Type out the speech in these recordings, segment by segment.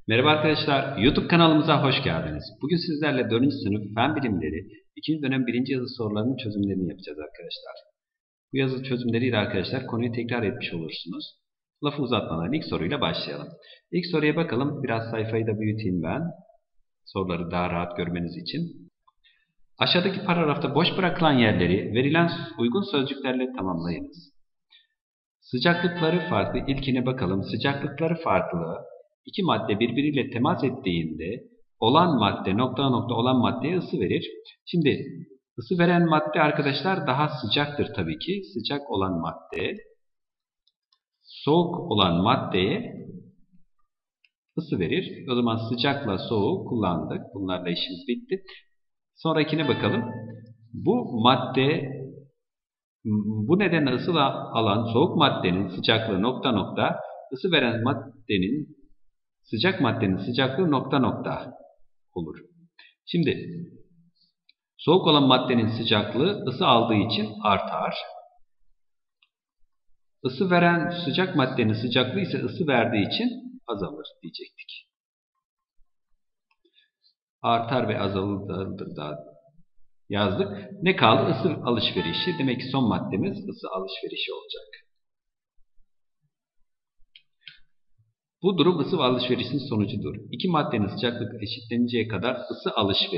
Merhaba arkadaşlar, YouTube kanalımıza hoş geldiniz. Bugün sizlerle 4. sınıf Fen Bilimleri 2. dönem 1. yazı sorularının çözümlerini yapacağız arkadaşlar. Bu yazı çözümleriyle arkadaşlar konuyu tekrar etmiş olursunuz. Lafı uzatmadan ilk soruyla başlayalım. İlk soruya bakalım. Biraz sayfayı da büyüteyim ben. Soruları daha rahat görmeniz için. Aşağıdaki paragrafta boş bırakılan yerleri verilen uygun sözcüklerle tamamlayınız. Sıcaklıkları farklı. İlkine bakalım. Sıcaklıkları farklı. İki madde birbiriyle temas ettiğinde olan madde nokta nokta olan maddeye ısı verir. Şimdi ısı veren madde arkadaşlar daha sıcaktır tabii ki. Sıcak olan madde soğuk olan maddeye ısı verir. O zaman sıcakla soğuğu kullandık. Bunlarla işimiz bitti. Sonrakine bakalım. Bu nedenle ısı alan soğuk maddenin sıcaklığı nokta nokta, ısı veren maddenin sıcak maddenin sıcaklığı nokta nokta olur. Şimdi soğuk olan maddenin sıcaklığı ısı aldığı için artar. Isı veren sıcak maddenin sıcaklığı ise ısı verdiği için azalır diyecektik. Artar ve azalır da yazdık. Ne kaldı? Isı alışverişi. Demek ki son maddemiz ısı alışverişi olacak. Bu durum ısı alışverişinin sonucudur. İki maddenin sıcaklık eşitleninceye kadar ısı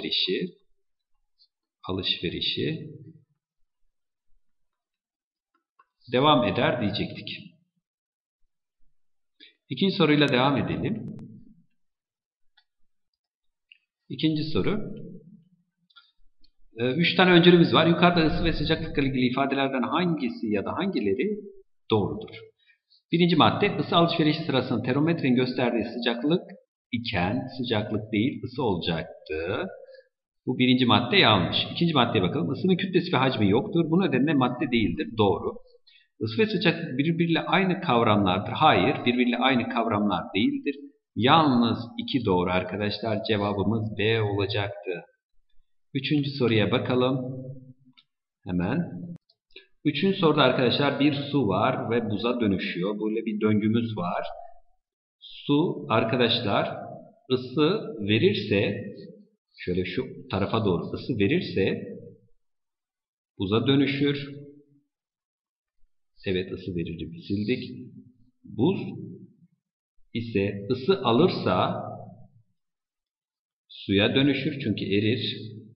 alışverişi devam eder diyecektik. İkinci soruyla devam edelim. İkinci soru. 3 tane öncülümüz var. Yukarıda ısı ve sıcaklıkla ilgili ifadelerden hangisi ya da hangileri doğrudur? Birinci madde ısı alışverişi sırasında termometrenin gösterdiği sıcaklık iken sıcaklık değil ısı olacaktı. Bu birinci madde yanlış. İkinci maddeye bakalım. Isının kütlesi ve hacmi yoktur. Bu nedenle madde değildir. Doğru. Isı ve sıcaklık birbiriyle aynı kavramlardır. Hayır, birbiriyle aynı kavramlar değildir. Yalnız 2 doğru arkadaşlar. Cevabımız B olacaktı. Üçüncü soruya bakalım. Hemen. Üçüncü soruda arkadaşlar bir su var ve buza dönüşüyor. Böyle bir döngümüz var. Su arkadaşlar ısı verirse şöyle şu tarafa doğru ısı verirse buza dönüşür. Evet ısı verir. Sildik. Buz ise ısı alırsa suya dönüşür çünkü erir.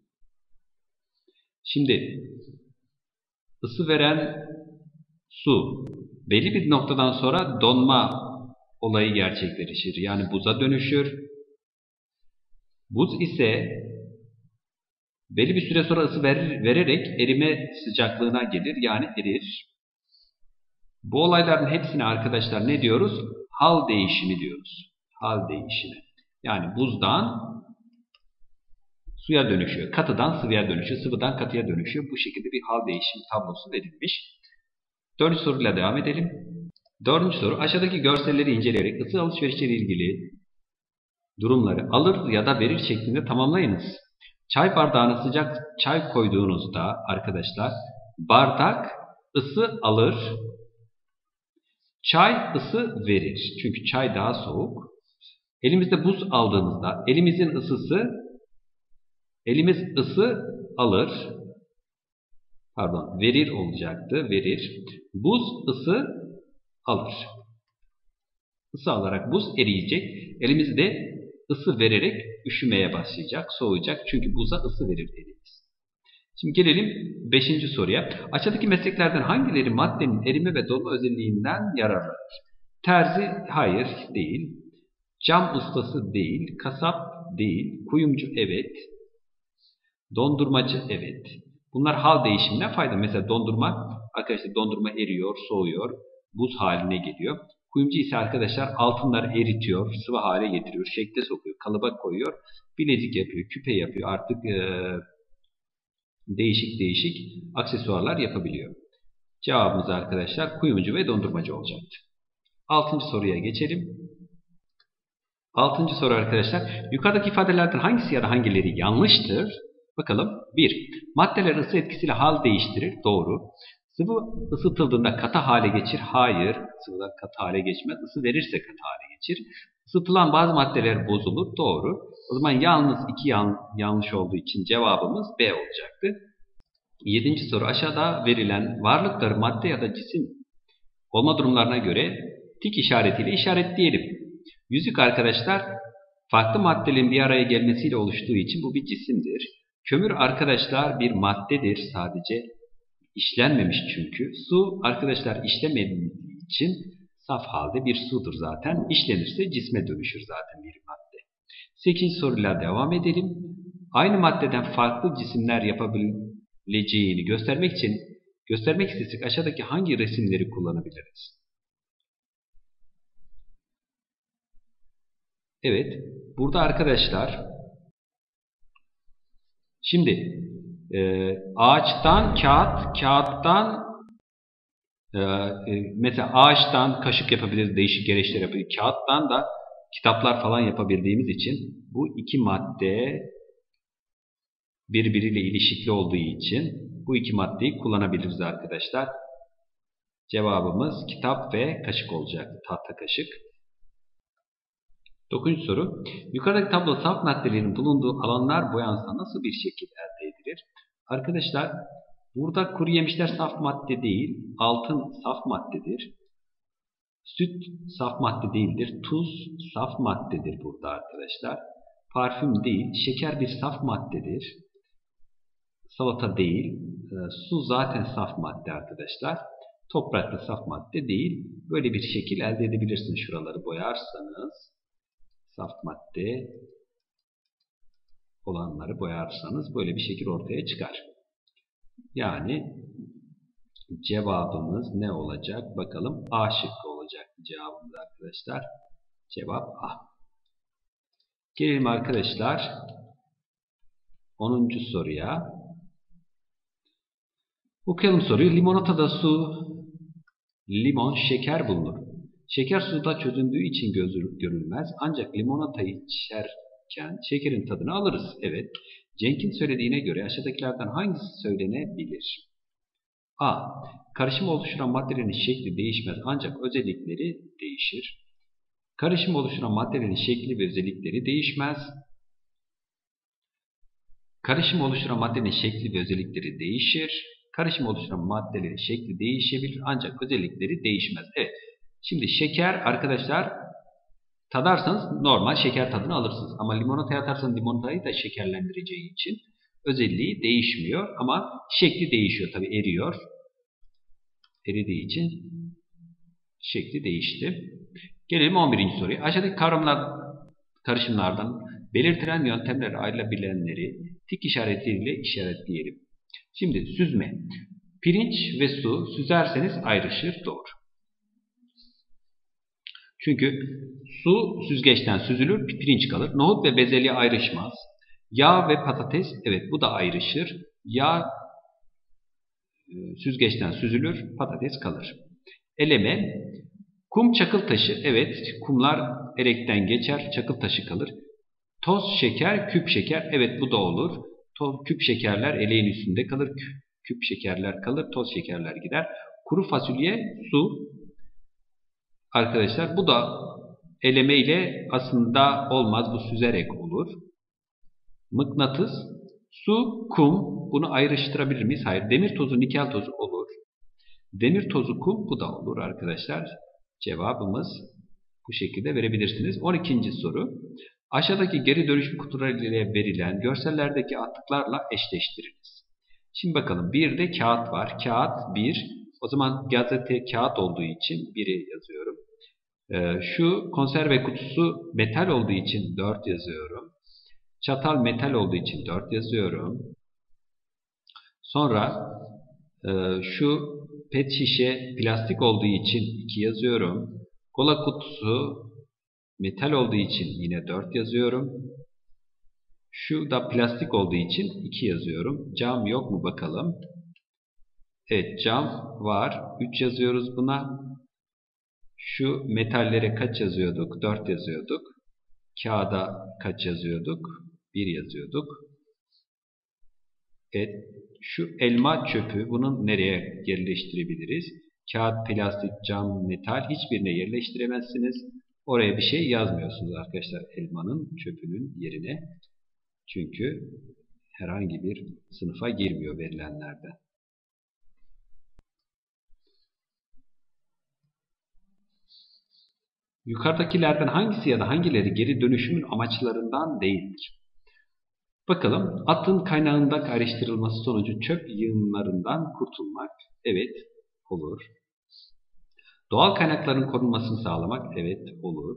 Şimdi ısı veren su belli bir noktadan sonra donma olayı gerçekleşir. Yani buza dönüşür. Buz ise belli bir süre sonra ısı vererek erime sıcaklığına gelir. Yani erir. Bu olayların hepsine arkadaşlar ne diyoruz? Hal değişimi diyoruz. Hal değişimi. Yani buzdan suya dönüşüyor. Katıdan sıvıya dönüşüyor. Sıvıdan katıya dönüşüyor. Bu şekilde bir hal değişimi tablosu verilmiş. Dördüncü soruyla devam edelim. Dördüncü soru. Aşağıdaki görselleri inceleyerek ısı alışverişiyle ilgili durumları alır ya da verir şeklinde tamamlayınız. Çay bardağına sıcak çay koyduğunuzda arkadaşlar bardak ısı alır. Çay ısı verir. Çünkü çay daha soğuk. Elimizde buz aldığımızda elimiz ısı alır. Pardon, verir olacaktı. Verir. Buz ısı alır. Isı alarak buz eriyecek. Elimizde ısı vererek üşümeye başlayacak, soğuyacak. Çünkü buza ısı verir elimiz. Şimdi gelelim 5. soruya. Aşağıdaki mesleklerden hangileri maddenin erime ve donma özelliğinden yararlanır? Terzi hayır değil. Cam ustası değil. Kasap değil. Kuyumcu evet. Dondurmacı evet. Bunlar hal değişiminden fayda. Mesela dondurma, arkadaşlar dondurma eriyor, soğuyor, buz haline geliyor. Kuyumcu ise arkadaşlar altınları eritiyor, sıvı hale getiriyor, şekle sokuyor, kalıba koyuyor, bilezik yapıyor, küpe yapıyor. Artık değişik aksesuarlar yapabiliyor. Cevabımız arkadaşlar kuyumcu ve dondurmacı olacaktır. 6. soruya geçelim. 6. soru arkadaşlar. Yukarıdaki ifadelerden hangisi ya da hangileri yanlıştır? Bakalım. 1. Maddeler ısı etkisiyle hal değiştirir. Doğru. Sıvı ısıtıldığında katı hale geçir. Hayır. Sıvılar katı hale geçmez. Isı verirse katı hale geçir. Isıtılan bazı maddeler bozulur. Doğru. O zaman yalnız iki yanlış olduğu için cevabımız B olacaktı. 7. soru. Aşağıda verilen varlıkları madde ya da cisim olma durumlarına göre tik işaretiyle işaretleyelim. Yüzük arkadaşlar farklı maddelerin bir araya gelmesiyle oluştuğu için bu bir cisimdir. Kömür arkadaşlar bir maddedir sadece. İşlenmemiş çünkü. Su arkadaşlar işlemediği için saf halde bir sudur zaten. İşlenirse cisme dönüşür zaten bir madde. 8. soruyla devam edelim. Aynı maddeden farklı cisimler yapabileceğini göstermek istesek aşağıdaki hangi resimleri kullanabiliriz? Evet. Burada arkadaşlar şimdi ağaçtan kağıt, kağıttan mesela ağaçtan kaşık yapabiliriz, değişik gereçler yapabiliriz. Kağıttan da kitaplar falan yapabildiğimiz için bu iki madde birbiriyle ilişkili olduğu için bu iki maddeyi kullanabiliriz arkadaşlar. Cevabımız kitap ve kaşık olacak. Tahta kaşık. 9. soru. Yukarıdaki tablo saf maddelerin bulunduğu alanlar boyansa nasıl bir şekil elde edilir? Arkadaşlar burada kuru yemişler saf madde değil. Altın saf maddedir. Süt saf madde değildir. Tuz saf maddedir burada arkadaşlar. Parfüm değil. Şeker bir saf maddedir. Salata değil. Su zaten saf madde arkadaşlar. Toprak da saf madde değil. Böyle bir şekil elde edebilirsiniz. Şuraları boyarsanız. Saf madde olanları boyarsanız böyle bir şekil ortaya çıkar. Yani cevabımız ne olacak? Bakalım A şıkkı olacak cevabımız arkadaşlar. Cevap A. Gelelim arkadaşlar 10. soruya. Okuyalım soruyu. Limonatada su, limon, şeker bulunur. Şeker suda çözündüğü için görülmez. Ancak limonatayı içerken şekerin tadını alırız. Evet. Cenk'in söylediğine göre aşağıdakilerden hangisi söylenebilir? A. Karışım oluşturan maddelerin şekli değişmez ancak özellikleri değişir. Karışım oluşturan maddelerin şekli ve özellikleri değişmez. Karışım oluşturan maddelerin şekli ve özellikleri değişir. Karışım oluşturan maddelerin şekli değişebilir ancak özellikleri değişmez. Evet. Şimdi şeker arkadaşlar tadarsanız normal şeker tadını alırsınız. Ama limonataya atarsanız limonatayı da şekerlendireceği için özelliği değişmiyor. Ama şekli değişiyor tabi eriyor. Eridiği için şekli değişti. Gelelim 11. soruya. Aşağıdaki karışımlardan belirtilen yöntemlerle ayrılabilenleri tik işaretiyle işaretleyelim. Şimdi süzme. Pirinç ve su süzerseniz ayrışır. Doğru. Çünkü su süzgeçten süzülür, pirinç kalır. Nohut ve bezelye ayrışmaz. Yağ ve patates, evet bu da ayrışır. Yağ süzgeçten süzülür, patates kalır. Eleme, kum çakıl taşı, evet kumlar elekten geçer, çakıl taşı kalır. Toz şeker, küp şeker, evet bu da olur. Küp şekerler eleğin üstünde kalır, küp şekerler kalır, toz şekerler gider. Kuru fasulye, su. Arkadaşlar bu da eleme ile aslında olmaz. Bu süzerek olur. Mıknatıs, su, kum. Bunu ayrıştırabilir miyiz? Hayır. Demir tozu, nikel tozu olur. Demir tozu, kum bu da olur arkadaşlar. Cevabımız bu şekilde verebilirsiniz. 12. soru. Aşağıdaki geri dönüşüm kutuları ile verilen görsellerdeki atıklarla eşleştiriniz. Şimdi bakalım. Bir de kağıt var. Kağıt 1. O zaman gazete kağıt olduğu için 1'i yazıyorum. Şu konserve kutusu metal olduğu için 4 yazıyorum. Çatal metal olduğu için 4 yazıyorum. Sonra şu pet şişe plastik olduğu için 2 yazıyorum. Kola kutusu metal olduğu için yine 4 yazıyorum. Şu da plastik olduğu için 2 yazıyorum. Cam yok mu bakalım. Evet cam var. 3 yazıyoruz buna. Şu metallere kaç yazıyorduk? 4 yazıyorduk. Kağıda kaç yazıyorduk? 1 yazıyorduk. Evet. Şu elma çöpü, bunu nereye yerleştirebiliriz? Kağıt, plastik, cam, metal, hiçbirine yerleştiremezsiniz. Oraya bir şey yazmıyorsunuz arkadaşlar elmanın çöpünün yerine. Çünkü herhangi bir sınıfa girmiyor verilenlerde. Yukarıdakilerden hangisi ya da hangileri geri dönüşümün amaçlarından değildir? Bakalım, atın kaynağında ayrıştırılması sonucu çöp yığınlarından kurtulmak. Evet, olur. Doğal kaynakların korunmasını sağlamak. Evet, olur.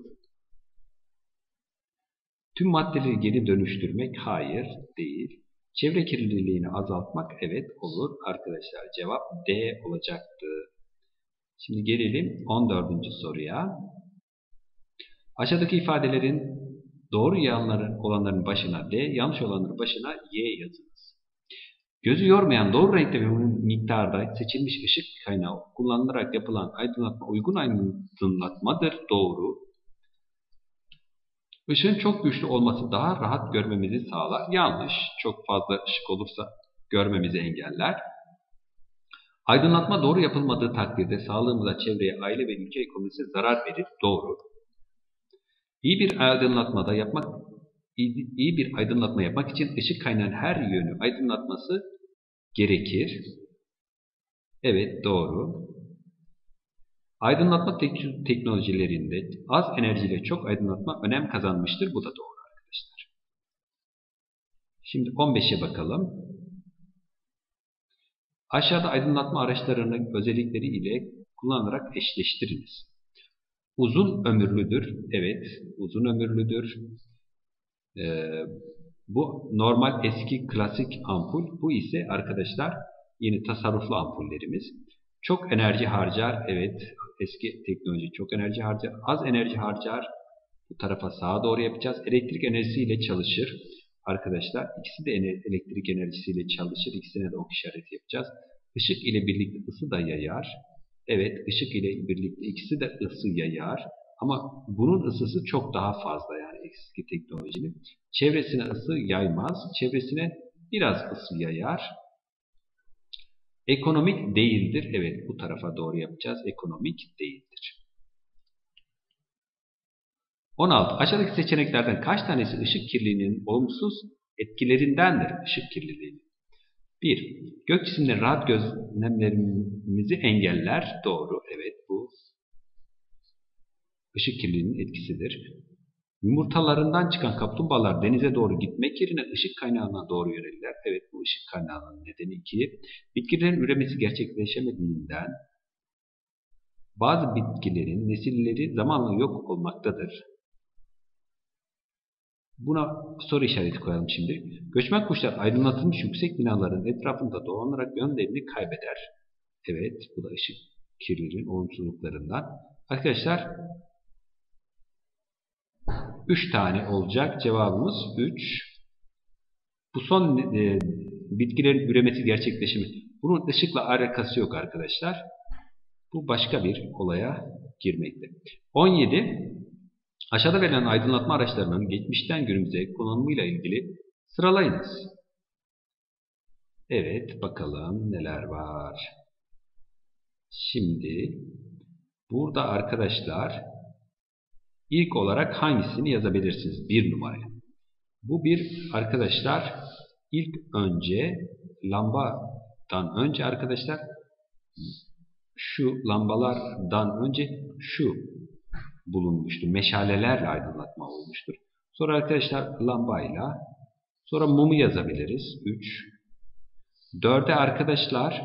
Tüm maddeleri geri dönüştürmek. Hayır, değil. Çevre kirliliğini azaltmak. Evet, olur. Arkadaşlar cevap D olacaktı. Şimdi gelelim 14. soruya. Aşağıdaki ifadelerin doğru olanların başına D, yanlış olanların başına Y yazınız. Gözü yormayan doğru renkte ve miktarda seçilmiş ışık kaynağı kullanılarak yapılan aydınlatma uygun aydınlatmadır. Doğru. Işığın çok güçlü olması daha rahat görmemizi sağlar. Yanlış. Çok fazla ışık olursa görmemizi engeller. Aydınlatma doğru yapılmadığı takdirde sağlığımıza, çevreye, aile ve ülke ekonomisine zarar verir. Doğru. İyi bir aydınlatma yapmak için ışık kaynağının her yönü aydınlatması gerekir. Evet, doğru. Aydınlatma teknolojilerinde az enerjiyle çok aydınlatma önem kazanmıştır. Bu da doğru arkadaşlar. Şimdi 15'e bakalım. Aşağıda aydınlatma araçlarının özellikleri ile kullanarak eşleştiriniz. Uzun ömürlüdür. Evet, uzun ömürlüdür. Bu normal eski klasik ampul. Bu ise arkadaşlar yeni tasarruflu ampullerimiz. Çok enerji harcar. Evet, eski teknoloji çok enerji harcar. Az enerji harcar. Bu tarafa sağa doğru yapacağız. Elektrik enerjisiyle çalışır. Arkadaşlar ikisi de elektrik enerjisiyle çalışır. İkisine de ok işareti yapacağız. Işık ile birlikte ısı da yayar. Evet, ışık ile birlikte ikisi de ısı yayar. Ama bunun ısısı çok daha fazla yani eski teknolojinin. Çevresine ısı yaymaz. Çevresine biraz ısı yayar. Ekonomik değildir. Evet, bu tarafa doğru yapacağız. Ekonomik değildir. 16. Aşağıdaki seçeneklerden kaç tanesi ışık kirliliğinin olumsuz etkilerindendir? Işık kirliliği. 1. Gök cisimleri rahat gözlemlerimizi engeller. Doğru. Evet, bu ışık kirliliğinin etkisidir. Yumurtalarından çıkan kaplumbağalar denize doğru gitmek yerine ışık kaynağına doğru yönelirler. Evet, bu ışık kaynağının nedeni 2. Bitkilerin üremesi gerçekleşemediğinden bazı bitkilerin nesilleri zamanla yok olmaktadır. Buna soru işareti koyalım şimdi. Göçmen kuşlar aydınlatılmış yüksek binaların etrafında dolanarak yönlerini kaybeder. Evet, bu da ışık kirliliğinin olumsuzluklarından. Arkadaşlar 3 tane olacak. Cevabımız 3. Bu son bitkilerin üremesi gerçekleşimi. Bunun ışıkla alakası yok arkadaşlar. Bu başka bir olaya girmekte. 17. Aşağıda verilen aydınlatma araçlarının geçmişten günümüze kullanımıyla ilgili sıralayınız. Evet, bakalım neler var. Şimdi burada arkadaşlar ilk olarak hangisini yazabilirsiniz? 1 numaraya. Bu bir arkadaşlar ilk önce lambadan önce arkadaşlar şu lambalardan önce şu bulunmuştur. Meşalelerle aydınlatma olmuştur. Sonra arkadaşlar lambayla sonra mumu yazabiliriz. 3. 4'e arkadaşlar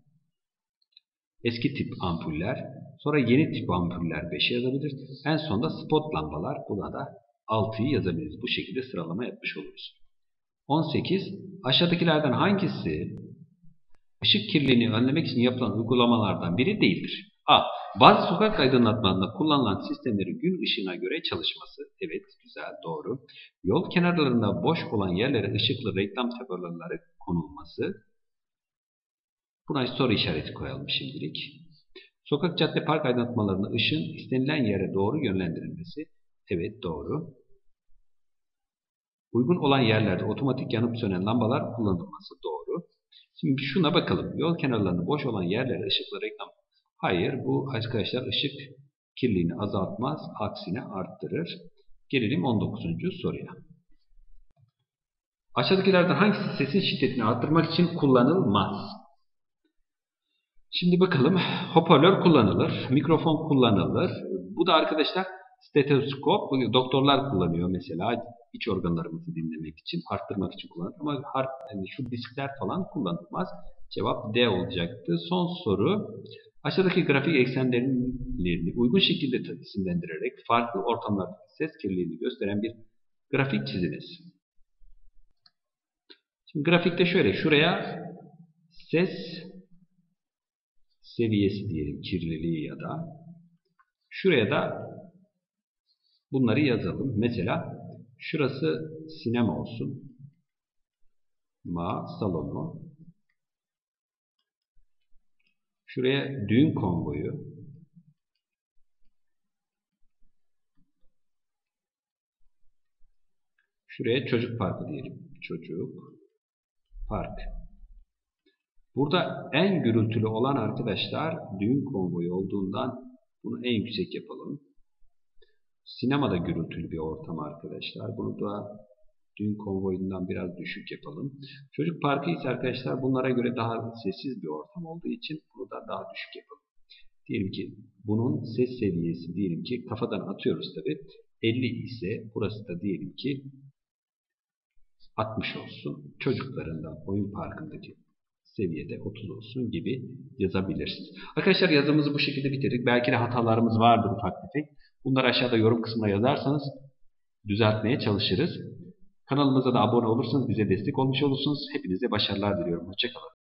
eski tip ampuller. Sonra yeni tip ampuller 5'e yazabiliriz. En sonunda spot lambalar. Buna da 6'yı yazabiliriz. Bu şekilde sıralama yapmış oluruz. 18. Aşağıdakilerden hangisi ışık kirliliğini önlemek için yapılan uygulamalardan biri değildir? A. Bazı sokak aydınlatmalarında kullanılan sistemlerin gün ışığına göre çalışması. Evet, güzel, doğru. Yol kenarlarında boş olan yerlere ışıklı reklam tabelaları konulması. Buna soru işareti koyalım şimdilik. Sokak, cadde, park aydınlatmalarında ışığın istenilen yere doğru yönlendirilmesi. Evet, doğru. Uygun olan yerlerde otomatik yanıp sönen lambalar kullanılması doğru. Şimdi şuna bakalım. Yol kenarlarında boş olan yerlere ışıklı reklam. Hayır, bu arkadaşlar ışık kirliliğini azaltmaz, aksine arttırır. Gelelim 19. soruya. Aşağıdakilerden hangisi sesin şiddetini arttırmak için kullanılmaz? Şimdi bakalım. Hoparlör kullanılır, mikrofon kullanılır. Bu da arkadaşlar stetoskop, doktorlar kullanıyor mesela iç organlarımızı dinlemek için, arttırmak için kullanılır. Ama yani şu diskler falan kullanılmaz. Cevap D olacaktı. Son soru. Aşağıdaki grafik eksenlerini uygun şekilde isimlendirerek farklı ortamlarda ses kirliliğini gösteren bir grafik çiziniz. Şimdi grafikte şöyle, şuraya ses seviyesi diyelim, kirliliği ya da şuraya da bunları yazalım. Mesela şurası sinema olsun. Salonu. Şuraya düğün konvoyu. Şuraya çocuk parkı diyelim. Çocuk park. Burada en gürültülü olan arkadaşlar düğün konvoyu olduğundan bunu en yüksek yapalım. Sinemada gürültülü bir ortam arkadaşlar. Bunu da düğün konvoyundan biraz düşük yapalım. Çocuk parkı ise arkadaşlar bunlara göre daha sessiz bir ortam olduğu için bunu da daha düşük yapalım. Diyelim ki bunun ses seviyesi diyelim ki kafadan atıyoruz tabi 50 ise burası da diyelim ki 60 olsun. Çocuklarından oyun parkındaki seviyede 30 olsun gibi yazabilirsiniz. Arkadaşlar yazımızı bu şekilde bitirdik. Belki de hatalarımız vardır ufak tefek. Bunları aşağıda yorum kısmına yazarsanız düzeltmeye çalışırız. Kanalımıza da abone olursanız bize destek olmuş olursunuz. Hepinize başarılar diliyorum. Hoşça kalın.